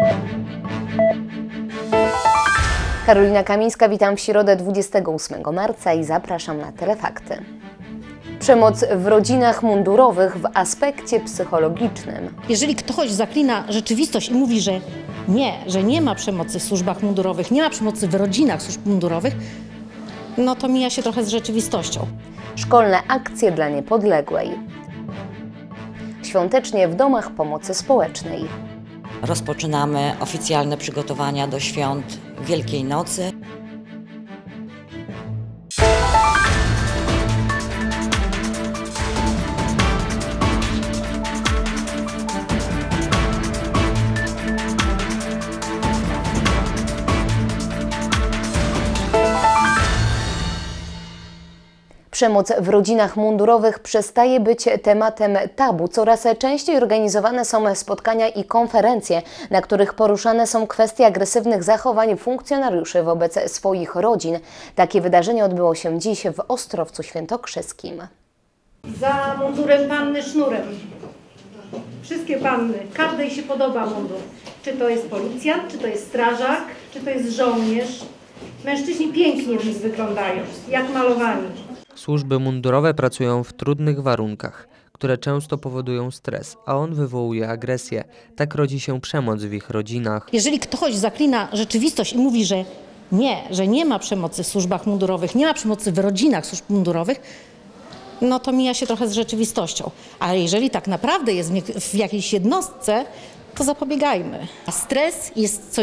Karolina Kamińska, witam w środę 28 marca i zapraszam na Telefakty. Przemoc w rodzinach mundurowych w aspekcie psychologicznym. Jeżeli ktoś zaklina rzeczywistość i mówi, że nie ma przemocy w służbach mundurowych, nie ma przemocy w rodzinach służb mundurowych, no to mija się trochę z rzeczywistością. Szkolne akcje dla niepodległej. Świątecznie w domach pomocy społecznej. Rozpoczynamy oficjalne przygotowania do świąt Wielkiej Nocy. Przemoc w rodzinach mundurowych przestaje być tematem tabu. Coraz częściej organizowane są spotkania i konferencje, na których poruszane są kwestie agresywnych zachowań funkcjonariuszy wobec swoich rodzin. Takie wydarzenie odbyło się dziś w Ostrowcu Świętokrzyskim. Za mundurem panny sznurem. Wszystkie panny, każdej się podoba mundur. Czy to jest policjant, czy to jest strażak, czy to jest żołnierz. Mężczyźni pięknie w nich wyglądają, jak malowani. Służby mundurowe pracują w trudnych warunkach, które często powodują stres, a on wywołuje agresję. Tak rodzi się przemoc w ich rodzinach. Jeżeli ktoś zaklina rzeczywistość i mówi, że nie ma przemocy w służbach mundurowych, nie ma przemocy w rodzinach służb mundurowych, no to mija się trochę z rzeczywistością. Ale jeżeli tak naprawdę jest w jakiejś jednostce, to zapobiegajmy. Stres jest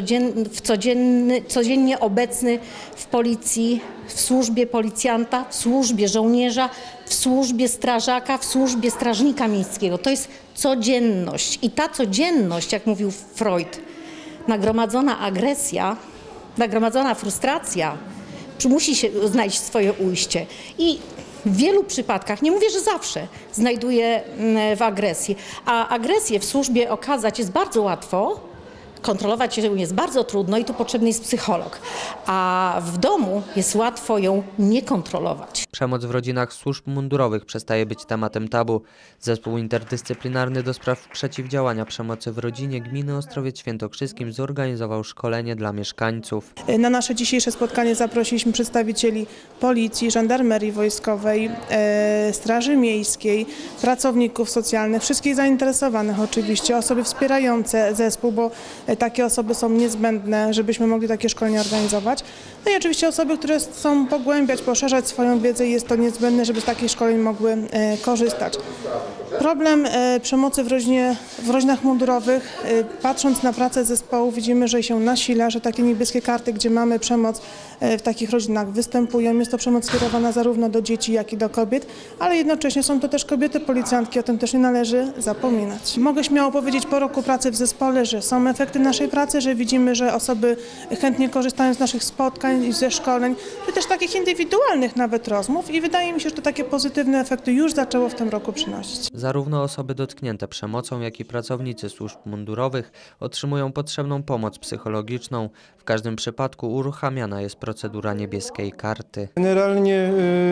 codziennie obecny w policji, w służbie policjanta, w służbie żołnierza, w służbie strażaka, w służbie strażnika miejskiego. To jest codzienność. I ta codzienność, jak mówił Freud, nagromadzona agresja, nagromadzona frustracja musi się znaleźć swoje ujście. I w wielu przypadkach, nie mówię, że zawsze, znajduje w agresji. A agresję w służbie okazać jest bardzo łatwo, kontrolować ją jest bardzo trudno i tu potrzebny jest psycholog. A w domu jest łatwo ją nie kontrolować. Przemoc w rodzinach służb mundurowych przestaje być tematem tabu. Zespół interdyscyplinarny do spraw przeciwdziałania przemocy w rodzinie Gminy Ostrowiec Świętokrzyskim zorganizował szkolenie dla mieszkańców. Na nasze dzisiejsze spotkanie zaprosiliśmy przedstawicieli Policji, Żandarmerii Wojskowej, Straży Miejskiej, pracowników socjalnych, wszystkich zainteresowanych oczywiście, osoby wspierające zespół, bo takie osoby są niezbędne, żebyśmy mogli takie szkolenia organizować. No i oczywiście osoby, które chcą pogłębiać, poszerzać swoją wiedzę, jest to niezbędne, żeby z takich szkoleń mogły korzystać. Problem przemocy w rodzinach mundurowych, patrząc na pracę zespołu, widzimy, że się nasila, że takie niebieskie karty, gdzie mamy przemoc w takich rodzinach występują. Jest to przemoc skierowana zarówno do dzieci, jak i do kobiet, ale jednocześnie są to też kobiety policjantki, o tym też nie należy zapominać. Mogę śmiało powiedzieć po roku pracy w zespole, że są efekty naszej pracy, że widzimy, że osoby chętnie korzystają z naszych spotkań i ze szkoleń, czy też takich indywidualnych nawet rozmów i wydaje mi się, że to takie pozytywne efekty już zaczęło w tym roku przynosić. Zarówno osoby dotknięte przemocą, jak i pracownicy służb mundurowych otrzymują potrzebną pomoc psychologiczną. W każdym przypadku uruchamiana jest procedura niebieskiej karty. Generalnie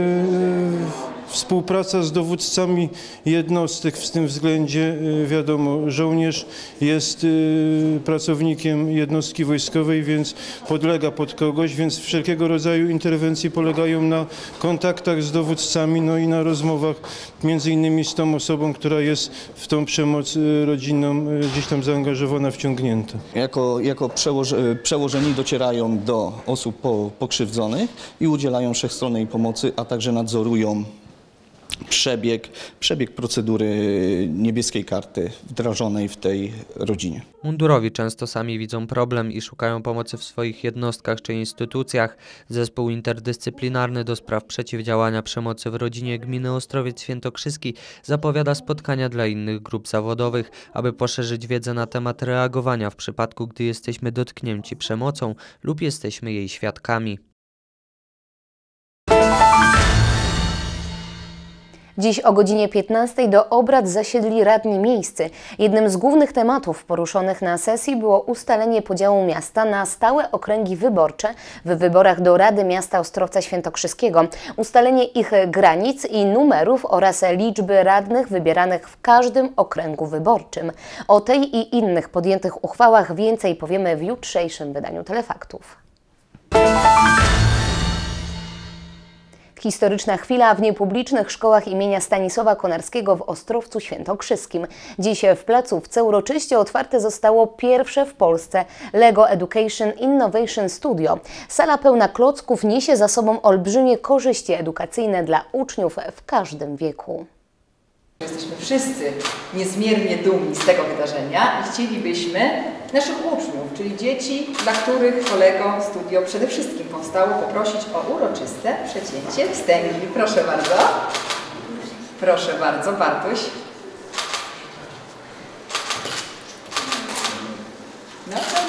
współpraca z dowódcami jednostek w tym względzie, wiadomo, żołnierz jest pracownikiem jednostki wojskowej, więc podlega pod kogoś, więc wszelkiego rodzaju interwencje polegają na kontaktach z dowódcami, no i na rozmowach między innymi z tą osobą, która jest w tą przemoc rodzinną gdzieś tam zaangażowana, wciągnięta. Jako przełożeni docierają do osób pokrzywdzonych i udzielają wszechstronnej pomocy, a także nadzorują przebieg procedury niebieskiej karty wdrażanej w tej rodzinie. Mundurowi często sami widzą problem i szukają pomocy w swoich jednostkach czy instytucjach. Zespół interdyscyplinarny do spraw przeciwdziałania przemocy w rodzinie Gminy Ostrowiec Świętokrzyski zapowiada spotkania dla innych grup zawodowych, aby poszerzyć wiedzę na temat reagowania w przypadku, gdy jesteśmy dotknięci przemocą lub jesteśmy jej świadkami. Dziś o godzinie 15 do obrad zasiedli radni miejscy. Jednym z głównych tematów poruszonych na sesji było ustalenie podziału miasta na stałe okręgi wyborcze w wyborach do Rady Miasta Ostrowca Świętokrzyskiego, ustalenie ich granic i numerów oraz liczby radnych wybieranych w każdym okręgu wyborczym. O tej i innych podjętych uchwałach więcej powiemy w jutrzejszym wydaniu Telefaktów. Historyczna chwila w niepublicznych szkołach imienia Stanisława Konarskiego w Ostrowcu Świętokrzyskim. Dziś w placówce uroczyście otwarte zostało pierwsze w Polsce LEGO Education Innovation Studio. Sala pełna klocków niesie za sobą olbrzymie korzyści edukacyjne dla uczniów w każdym wieku. Jesteśmy wszyscy niezmiernie dumni z tego wydarzenia i chcielibyśmy naszych uczniów, czyli dzieci, dla których to LEGO Studio przede wszystkim powstało, poprosić o uroczyste przecięcie wstęgi. Proszę bardzo. Proszę bardzo, Bartuś. No to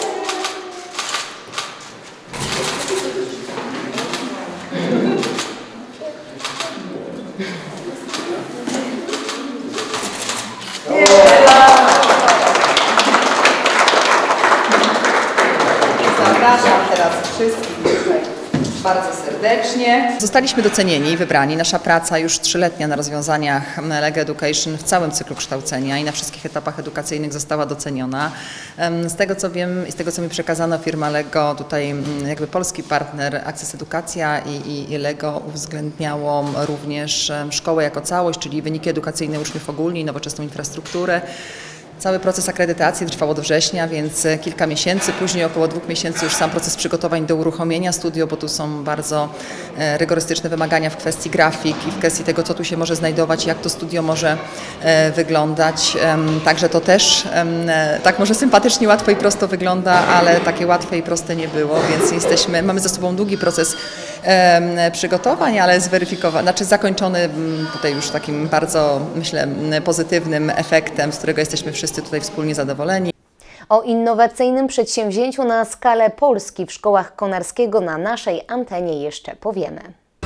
zapraszam teraz wszystkich tutaj bardzo serdecznie. Zostaliśmy docenieni i wybrani. Nasza praca już 3-letnia na rozwiązaniach LEGO Education w całym cyklu kształcenia i na wszystkich etapach edukacyjnych została doceniona. Z tego co wiem i z tego co mi przekazano, firma LEGO, tutaj jakby polski partner Access Edukacja i LEGO uwzględniało również szkołę jako całość, czyli wyniki edukacyjne uczniów ogólnie i nowoczesną infrastrukturę. Cały proces akredytacji trwał do września, więc kilka miesięcy, później około 2 miesięcy już sam proces przygotowań do uruchomienia studio, bo tu są bardzo rygorystyczne wymagania w kwestii grafik i w kwestii tego, co tu się może znajdować, jak to studio może wyglądać. Także to też tak może sympatycznie, łatwo i prosto wygląda, ale takie łatwe i proste nie było, więc mamy za sobą długi proces przygotowań, ale zweryfikowany, znaczy zakończony tutaj już takim bardzo, myślę, pozytywnym efektem, z którego jesteśmy wszyscy tutaj wspólnie zadowoleni. O innowacyjnym przedsięwzięciu na skalę Polski w szkołach Konarskiego na naszej antenie jeszcze powiemy.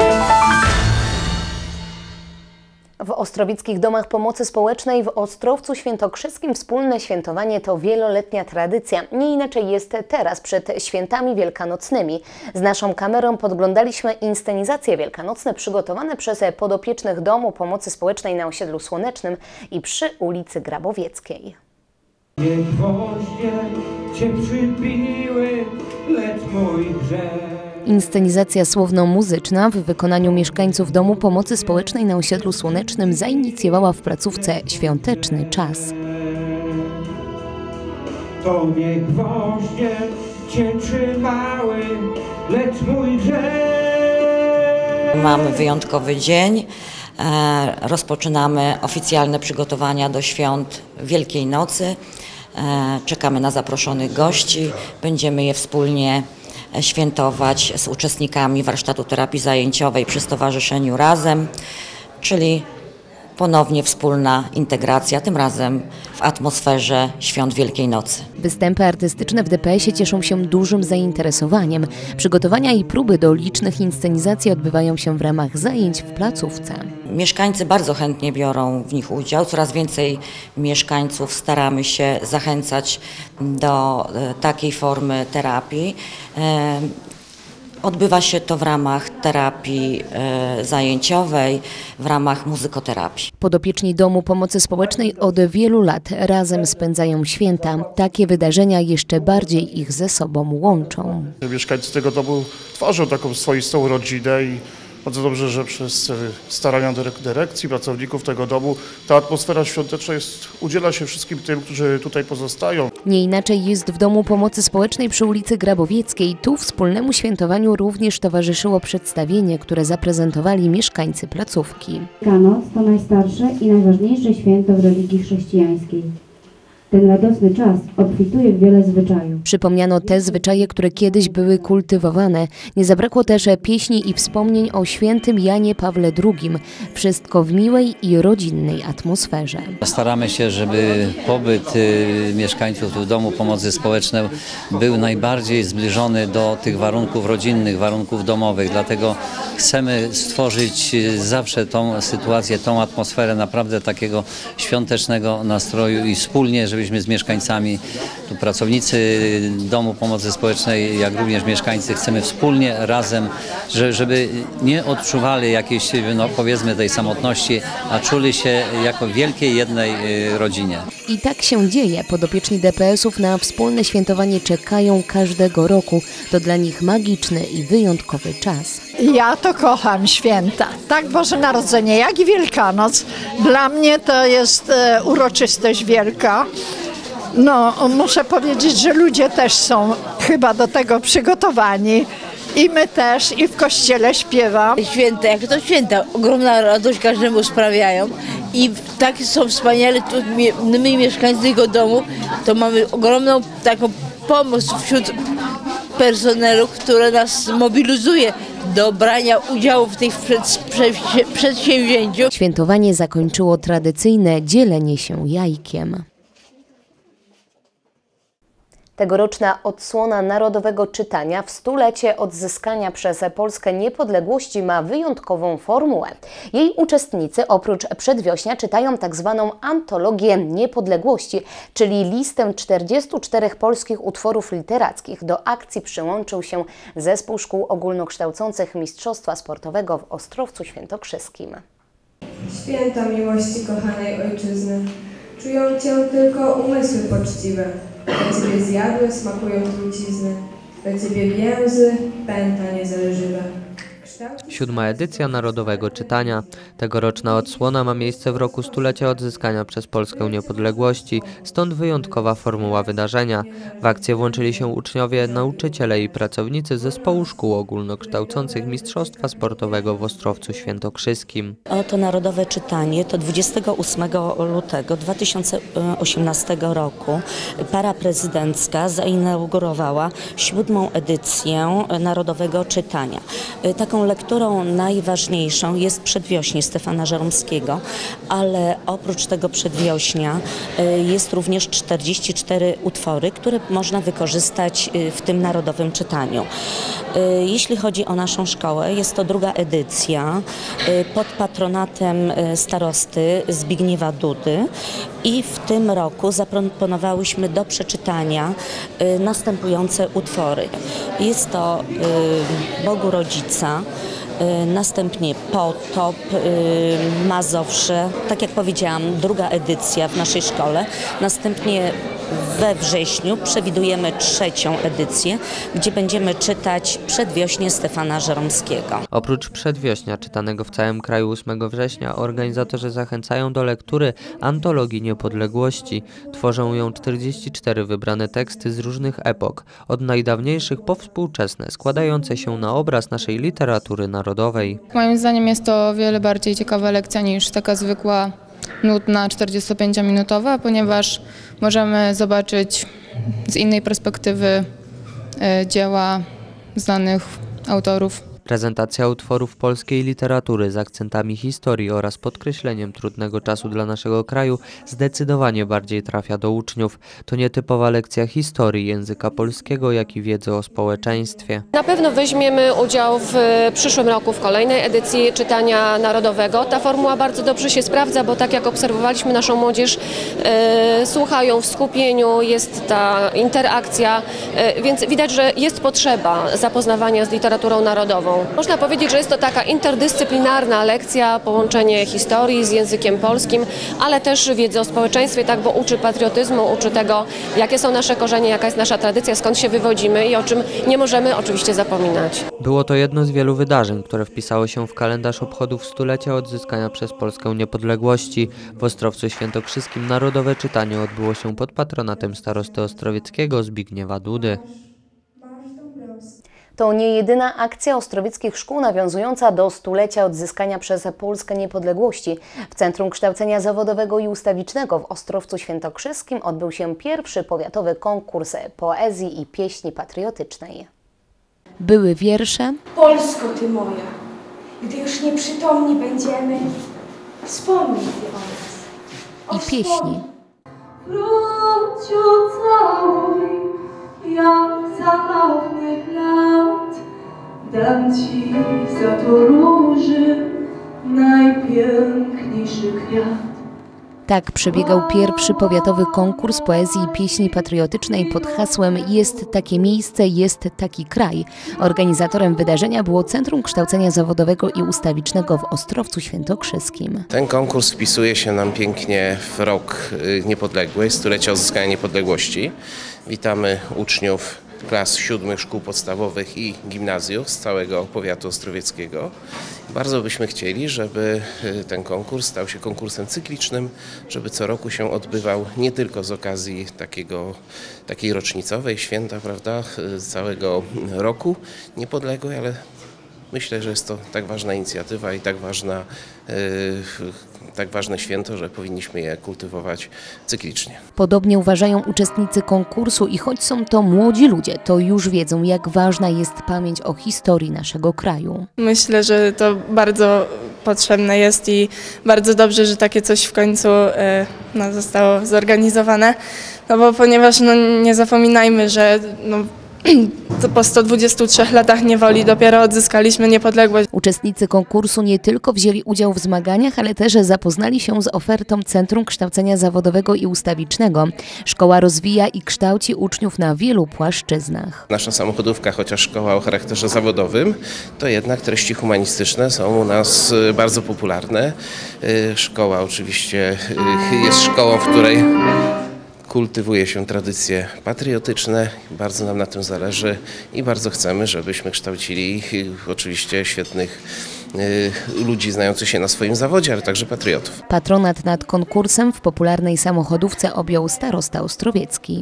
W Ostrowieckich Domach Pomocy Społecznej w Ostrowcu Świętokrzyskim wspólne świętowanie to wieloletnia tradycja. Nie inaczej jest teraz przed świętami wielkanocnymi. Z naszą kamerą podglądaliśmy inscenizacje wielkanocne przygotowane przez podopiecznych Domu Pomocy Społecznej na osiedlu Słonecznym i przy ulicy Grabowieckiej. Nie gwoździe cię przybiły, lecz mój grzech. Inscenizacja słowno-muzyczna w wykonaniu mieszkańców Domu Pomocy Społecznej na osiedlu Słonecznym zainicjowała w placówce Świąteczny Czas. To nie gwoździe cię trzymały, lecz mój grzech. Mamy wyjątkowy dzień. Rozpoczynamy oficjalne przygotowania do świąt Wielkiej Nocy. Czekamy na zaproszonych gości. Będziemy je wspólnie świętować z uczestnikami warsztatu terapii zajęciowej przy Stowarzyszeniu Razem, czyli ponownie wspólna integracja, tym razem w atmosferze świąt Wielkiej Nocy. Występy artystyczne w DPS-ie cieszą się dużym zainteresowaniem. Przygotowania i próby do licznych inscenizacji odbywają się w ramach zajęć w placówce. Mieszkańcy bardzo chętnie biorą w nich udział. Coraz więcej mieszkańców staramy się zachęcać do takiej formy terapii. Odbywa się to w ramach terapii zajęciowej, w ramach muzykoterapii. Podopieczni Domu Pomocy Społecznej od wielu lat razem spędzają święta. Takie wydarzenia jeszcze bardziej ich ze sobą łączą. Mieszkańcy tego domu tworzą taką swoistą rodzinę i bardzo dobrze, że przez starania dyrekcji, pracowników tego domu ta atmosfera świąteczna udziela się wszystkim tym, którzy tutaj pozostają. Nie inaczej jest w Domu Pomocy Społecznej przy ulicy Grabowieckiej. Tu wspólnemu świętowaniu również towarzyszyło przedstawienie, które zaprezentowali mieszkańcy placówki. Wielkanoc to najstarsze i najważniejsze święto w religii chrześcijańskiej. Ten radosny czas obfituje w wiele zwyczajów. Przypomniano te zwyczaje, które kiedyś były kultywowane. Nie zabrakło też pieśni i wspomnień o świętym Janie Pawle II. Wszystko w miłej i rodzinnej atmosferze. Staramy się, żeby pobyt mieszkańców w Domu Pomocy Społecznej był najbardziej zbliżony do tych warunków rodzinnych, warunków domowych. Dlatego chcemy stworzyć zawsze tą sytuację, tą atmosferę naprawdę takiego świątecznego nastroju i wspólnie, żebyśmy z mieszkańcami, tu pracownicy Domu Pomocy Społecznej, jak również mieszkańcy, chcemy wspólnie, razem, żeby nie odczuwali jakiejś, no powiedzmy, tej samotności, a czuli się jako wielkiej jednej rodzinie. I tak się dzieje. Podopieczni DPS-ów na wspólne świętowanie czekają każdego roku. To dla nich magiczny i wyjątkowy czas. Ja to kocham święta, tak Boże Narodzenie, jak i Wielkanoc. Dla mnie to jest uroczystość wielka. No, muszę powiedzieć, że ludzie też są chyba do tego przygotowani. I my też, i w kościele śpiewam. Święta, jak to święta, ogromna radość każdemu sprawiają. I tak są wspaniale, tu my mieszkańcy tego domu, to mamy ogromną taką pomoc wśród personelu, które nas mobilizuje do brania udziału w tych przedsięwzięciu. Świętowanie zakończyło tradycyjne dzielenie się jajkiem. Tegoroczna odsłona Narodowego Czytania w stulecie odzyskania przez Polskę niepodległości ma wyjątkową formułę. Jej uczestnicy oprócz przedwiośnia czytają tzw. antologię niepodległości, czyli listę 44 polskich utworów literackich. Do akcji przyłączył się Zespół Szkół Ogólnokształcących Mistrzostwa Sportowego w Ostrowcu Świętokrzyskim. Święta miłości kochanej ojczyzny, czują Cię tylko umysły poczciwe. Dla Ciebie zjadłe smakują trucizny, dla Ciebie więzy pęta niezależywe. 7. edycja Narodowego Czytania. Tegoroczna odsłona ma miejsce w roku stulecia odzyskania przez Polskę niepodległości, stąd wyjątkowa formuła wydarzenia. W akcję włączyli się uczniowie, nauczyciele i pracownicy Zespołu Szkół Ogólnokształcących Mistrzostwa Sportowego w Ostrowcu Świętokrzyskim. Oto Narodowe Czytanie to 28 lutego 2018 roku para prezydencka zainaugurowała 7. edycję Narodowego Czytania. Taką lekturą najważniejszą jest Przedwiośnie Stefana Żeromskiego, ale oprócz tego Przedwiośnia jest również 44 utwory, które można wykorzystać w tym Narodowym Czytaniu. Jeśli chodzi o naszą szkołę, jest to 2. edycja pod patronatem starosty Zbigniewa Dudy i w tym roku zaproponowałyśmy do przeczytania następujące utwory. Jest to Bogu Rodzica, następnie Potop, Mazowsze, tak jak powiedziałam, 2. edycja w naszej szkole. Następnie we wrześniu przewidujemy 3. edycję, gdzie będziemy czytać Przedwiośnie Stefana Żeromskiego. Oprócz Przedwiośnia czytanego w całym kraju 8 września organizatorzy zachęcają do lektury Antologii Niepodległości. Tworzą ją 44 wybrane teksty z różnych epok, od najdawniejszych po współczesne, składające się na obraz naszej literatury narodowej. Moim zdaniem jest to o wiele bardziej ciekawa lekcja niż taka zwykła, nudna 45-minutowa, ponieważ możemy zobaczyć z innej perspektywy dzieła znanych autorów. Prezentacja utworów polskiej literatury z akcentami historii oraz podkreśleniem trudnego czasu dla naszego kraju zdecydowanie bardziej trafia do uczniów. To nietypowa lekcja historii, języka polskiego, jak i wiedzy o społeczeństwie. Na pewno weźmiemy udział w przyszłym roku w kolejnej edycji Czytania Narodowego. Ta formuła bardzo dobrze się sprawdza, bo tak jak obserwowaliśmy naszą młodzież, słuchają w skupieniu, jest ta interakcja, więc widać, że jest potrzeba zapoznawania z literaturą narodową. Można powiedzieć, że jest to taka interdyscyplinarna lekcja, połączenie historii z językiem polskim, ale też wiedzy o społeczeństwie, tak, bo uczy patriotyzmu, uczy tego, jakie są nasze korzenie, jaka jest nasza tradycja, skąd się wywodzimy i o czym nie możemy oczywiście zapominać. Było to jedno z wielu wydarzeń, które wpisało się w kalendarz obchodów stulecia odzyskania przez Polskę niepodległości. W Ostrowcu Świętokrzyskim Narodowe Czytanie odbyło się pod patronatem starosty ostrowieckiego Zbigniewa Dudy. To nie jedyna akcja ostrowieckich szkół nawiązująca do stulecia odzyskania przez Polskę niepodległości. W Centrum Kształcenia Zawodowego i Ustawicznego w Ostrowcu Świętokrzyskim odbył się pierwszy powiatowy konkurs poezji i pieśni patriotycznej. Były wiersze. Polsko ty moja, gdy już nieprzytomni będziemy, wspomnij ty o nas. I pieśni. Wróciu całuj, jak za dawnych lat, dam ci za to róży najpiękniejszy kwiat. Tak przebiegał pierwszy powiatowy konkurs poezji i pieśni patriotycznej pod hasłem Jest takie miejsce, jest taki kraj. Organizatorem wydarzenia było Centrum Kształcenia Zawodowego i Ustawicznego w Ostrowcu Świętokrzyskim. Ten konkurs wpisuje się nam pięknie w rok niepodległy, stulecia odzyskania niepodległości. Witamy uczniów klas 7 szkół podstawowych i gimnazjów z całego powiatu ostrowieckiego. Bardzo byśmy chcieli, żeby ten konkurs stał się konkursem cyklicznym, żeby co roku się odbywał nie tylko z okazji takiej rocznicowej, święta, prawda, całego roku niepodległej, ale myślę, że jest to tak ważna inicjatywa i tak ważne święto, że powinniśmy je kultywować cyklicznie. Podobnie uważają uczestnicy konkursu i choć są to młodzi ludzie, to już wiedzą, jak ważna jest pamięć o historii naszego kraju. Myślę, że to bardzo potrzebne jest i bardzo dobrze, że takie coś w końcu zostało zorganizowane, bo ponieważ nie zapominajmy, że to po 123 latach niewoli dopiero odzyskaliśmy niepodległość. Uczestnicy konkursu nie tylko wzięli udział w zmaganiach, ale też zapoznali się z ofertą Centrum Kształcenia Zawodowego i Ustawicznego. Szkoła rozwija i kształci uczniów na wielu płaszczyznach. Nasza samochodówka, chociaż szkoła o charakterze zawodowym, to jednak treści humanistyczne są u nas bardzo popularne. Szkoła oczywiście jest szkołą, w której kultywuje się tradycje patriotyczne, bardzo nam na tym zależy i bardzo chcemy, żebyśmy kształcili oczywiście świetnych ludzi znających się na swoim zawodzie, ale także patriotów. Patronat nad konkursem w popularnej samochodówce objął starosta ostrowiecki.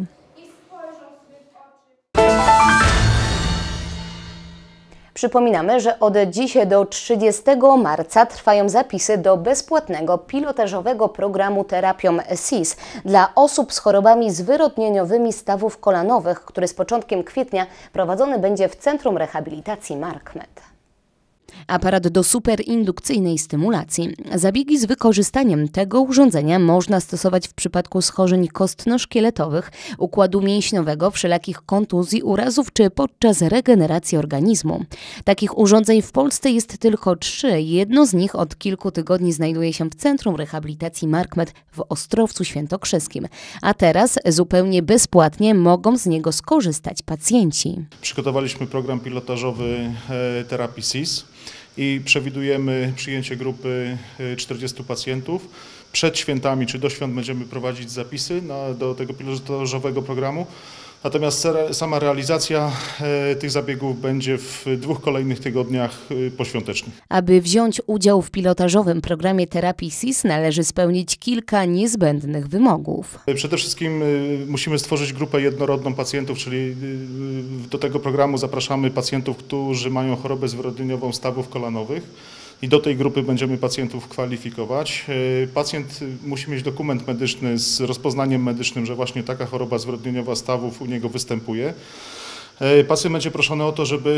Przypominamy, że od dziś do 30 marca trwają zapisy do bezpłatnego pilotażowego programu Terapią SIS dla osób z chorobami zwyrodnieniowymi stawów kolanowych, który z początkiem kwietnia prowadzony będzie w Centrum Rehabilitacji Markmet. Aparat do superindukcyjnej stymulacji. Zabiegi z wykorzystaniem tego urządzenia można stosować w przypadku schorzeń kostno-szkieletowych, układu mięśniowego, wszelakich kontuzji, urazów czy podczas regeneracji organizmu. Takich urządzeń w Polsce jest tylko 3. Jedno z nich od kilku tygodni znajduje się w Centrum Rehabilitacji Markmet w Ostrowcu Świętokrzyskim. A teraz zupełnie bezpłatnie mogą z niego skorzystać pacjenci. Przygotowaliśmy program pilotażowy terapii SIS i przewidujemy przyjęcie grupy 40 pacjentów. Przed świętami czy do świąt będziemy prowadzić zapisy do tego pilotażowego programu. Natomiast sama realizacja tych zabiegów będzie w 2 kolejnych tygodniach poświątecznych. Aby wziąć udział w pilotażowym programie terapii SIS należy spełnić kilka niezbędnych wymogów. Przede wszystkim musimy stworzyć grupę jednorodną pacjentów, czyli do tego programu zapraszamy pacjentów, którzy mają chorobę zwyrodnieniową stawów kolanowych. I do tej grupy będziemy pacjentów kwalifikować. Pacjent musi mieć dokument medyczny z rozpoznaniem medycznym, że właśnie taka choroba zwyrodnieniowa stawów u niego występuje. Pacjent będzie proszony o to, żeby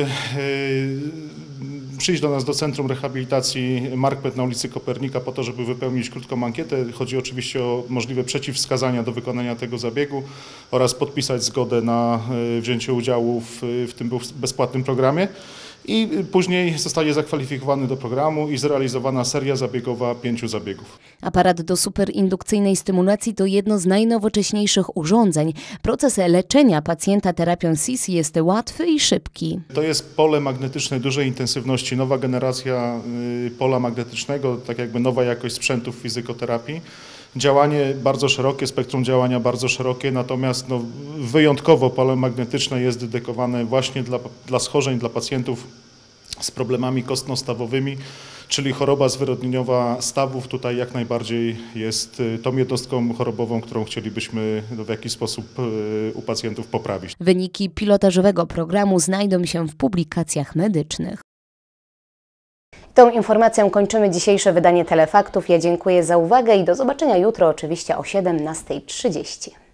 przyjść do nas do Centrum Rehabilitacji Markmet na ulicy Kopernika po to, żeby wypełnić krótką ankietę. Chodzi oczywiście o możliwe przeciwwskazania do wykonania tego zabiegu oraz podpisać zgodę na wzięcie udziału w tym bezpłatnym programie. I później zostaje zakwalifikowany do programu i zrealizowana seria zabiegowa 5 zabiegów. Aparat do superindukcyjnej stymulacji to jedno z najnowocześniejszych urządzeń. Proces leczenia pacjenta terapią SIS jest łatwy i szybki. To jest pole magnetyczne dużej intensywności, nowa generacja pola magnetycznego, tak jakby nowa jakość sprzętów fizykoterapii. Działanie bardzo szerokie, spektrum działania bardzo szerokie, natomiast wyjątkowo pole magnetyczne jest dedykowane właśnie dla schorzeń, dla pacjentów z problemami kostno-stawowymi, czyli choroba zwyrodnieniowa stawów tutaj jak najbardziej jest tą jednostką chorobową, którą chcielibyśmy w jakiś sposób u pacjentów poprawić. Wyniki pilotażowego programu znajdą się w publikacjach medycznych. Tą informacją kończymy dzisiejsze wydanie Telefaktów. Ja dziękuję za uwagę i do zobaczenia jutro oczywiście o 17:30.